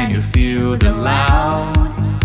Can you feel the loud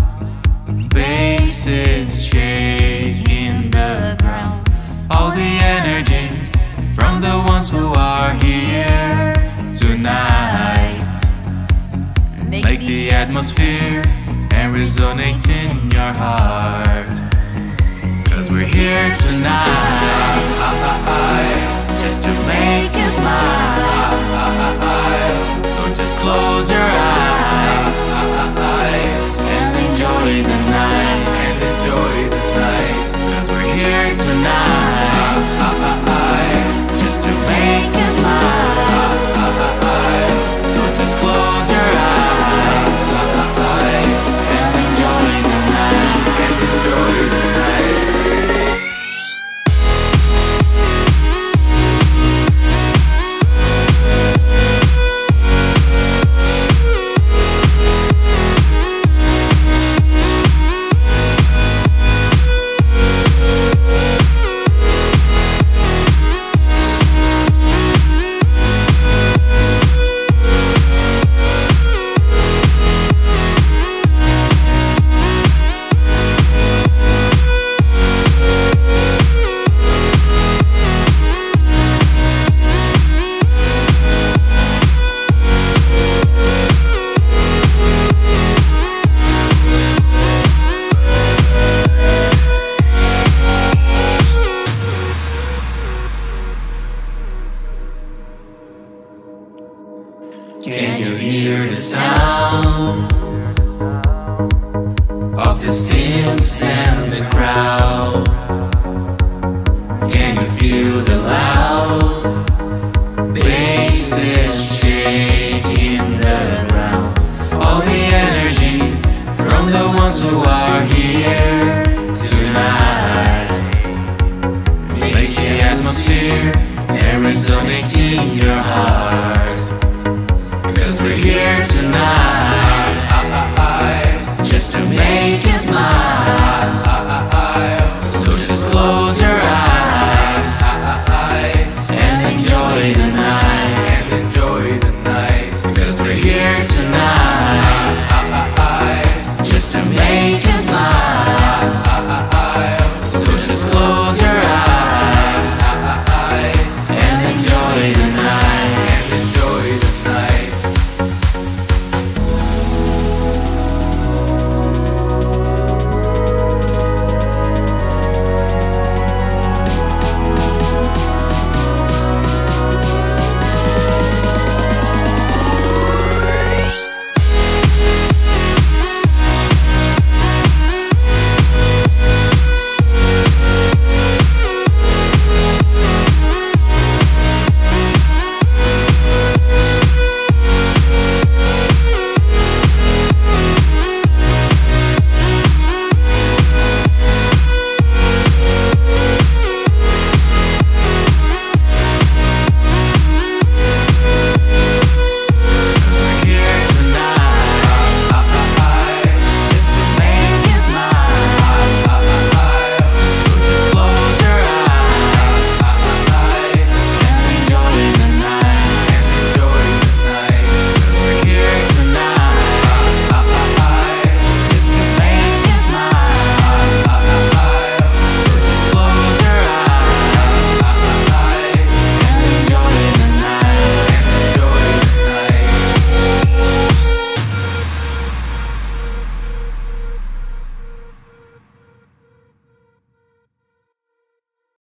basses shaking the ground? All the energy from the ones who are here tonight. Make the atmosphere and resonate in your heart. 'Cause we're here tonight, just to make you smile. So just close your eyes and enjoy the night. 'Cause we're here tonight, just to make you smile. So just close your eyes and enjoy the night. Can you hear the sound of the seals and the crowd? Can you feel the loud basses shaking the ground? All the energy from the ones who are here tonight. Make the atmosphere and resonate in your heart. 'Cause we're here tonight, just to make you smile. So just close your eyes and enjoy the night. 'Cause we're here tonight.